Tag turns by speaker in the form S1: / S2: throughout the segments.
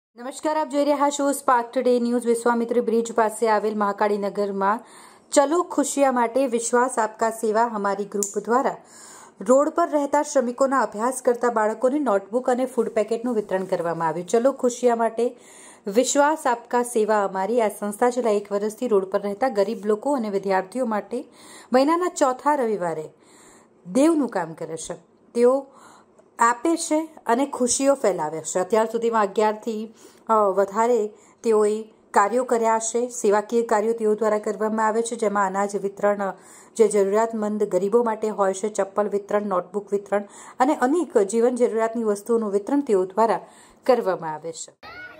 S1: નમસ્કાર, આપ જોઈ રહ્યા છો Spark Today news. Vishwamitri bridge પાસે આવેલ મહાકાળી નગરમાં ચલો ખુશિયા માટે વિશ્વાસ આપકા સેવા હમારી ગ્રુપ દ્વારા રોડ પર રહેતા શ્રમિકોના અભ્યાસ કરતા બાળકોને નોટબુક અને ફૂડ પેકેટનું વિતરણ કરવામાં આવ્યું। ચલો ખુશિયા માટે વિશ્વાસ આપકા સેવા અમારી આ સંસ્થા છેલ્લા 1 વર્ષથી રોડ પર રહેતા ગરીબ લોકો અને વિદ્યાર્થીઓ માટે મહિનાના ચોથા રવિવારે દેવનું કામ કરે છે। તેઓ આપે છે અને ખુશીઓ ફેલાવે છે। અત્યાર સુધીમાં 11થી વધારે તેઓએ કાર્યો કર્યા છે। સેવાકીય કાર્યો તેઓ દ્વારા કરવામાં આવે છે, જેમાં અનાજ વિતરણ જે જરૂરિયાતમંદ ગરીબો માટે હોય છે, ચપ્પલ વિતરણ, નોટબુક વિતરણ અને અનેક જીવન જરૂરિયાતની વસ્તુઓનું વિતરણ તેઓ દ્વારા કરવામાં આવે છે।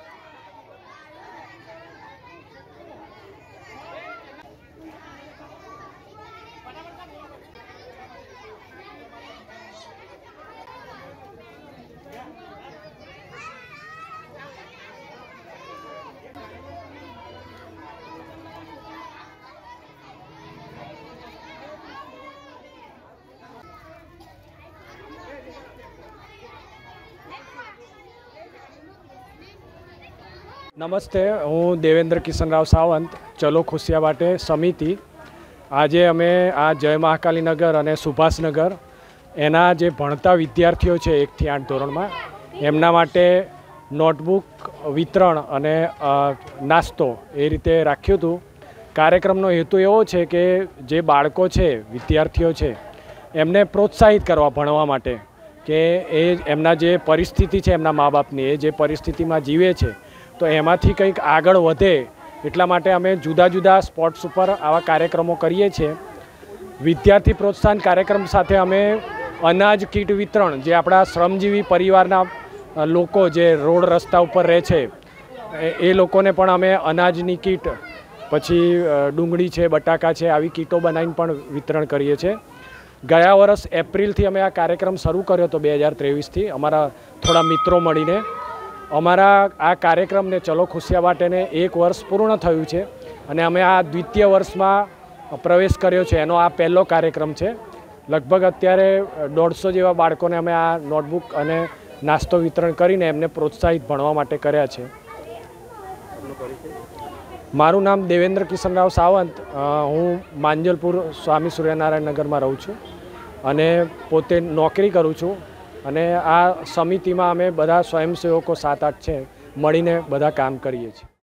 S2: નમસ્તે, હું દેવેન્દ્ર કિશનરાવ સાવંત, ચલો ખુશિયા માટે સમિતિ। આજે અમે આ જય મહાકાળી નગર અને સુભાષનગર એના જે ભણતા વિદ્યાર્થીઓ છે 1 થી 8 ધોરણમાં, એમના માટે નોટબુક વિતરણ અને નાસ્તો એ રીતે રાખ્યું હતું। કાર્યક્રમનો હેતુ એવો છે કે જે બાળકો છે, વિદ્યાર્થીઓ છે, એમને પ્રોત્સાહિત કરવા ભણવા માટે, કે એ એમના જે પરિસ્થિતિ છે એમના મા બાપની, એ જે પરિસ્થિતિમાં જીવે છે તો એમાંથી કંઈક આગળ વધે એટલા માટે અમે જુદા જુદા સ્પોટ્સ ઉપર આવા કાર્યક્રમો કરીએ છીએ। વિદ્યાર્થી પ્રોત્સાહન કાર્યક્રમ સાથે અમે અનાજ કીટ વિતરણ, જે આપણા શ્રમજીવી પરિવારના લોકો જે રોડ રસ્તા ઉપર રહે છે એ લોકોને પણ અમે અનાજની કીટ, પછી ડુંગળી છે, બટાકા છે, આવી કીટો બનાવીને પણ વિતરણ કરીએ છીએ। ગયા વર્ષ એપ્રિલથી અમે આ કાર્યક્રમ શરૂ કર્યો હતો, 2023થી અમારા થોડા મિત્રો મળીને। અમારા આ કાર્યક્રમને ચલો ખુશિયા માટેને 1 વર્ષ પૂર્ણ થયું છે અને અમે આ દ્વિતીય વર્ષમાં પ્રવેશ કર્યો છે। એનો આ પહેલો કાર્યક્રમ છે। લગભગ અત્યારે 150 જેવા બાળકોને અમે આ નોટબુક અને નાસ્તો વિતરણ કરીને એમને પ્રોત્સાહિત ભણવા માટે કર્યા છે। મારું નામ દેવેન્દ્ર કિશનરાવ સાવંત, હું માંજલપુર સ્વામી સૂર્યનારાયણ નગરમાં રહું છું અને પોતે નોકરી કરું છું। અને આ સમિતિમાં અમે બધા સ્વયંસેવકો 7-8 છે, મળીને બધા કામ કરીએ છીએ।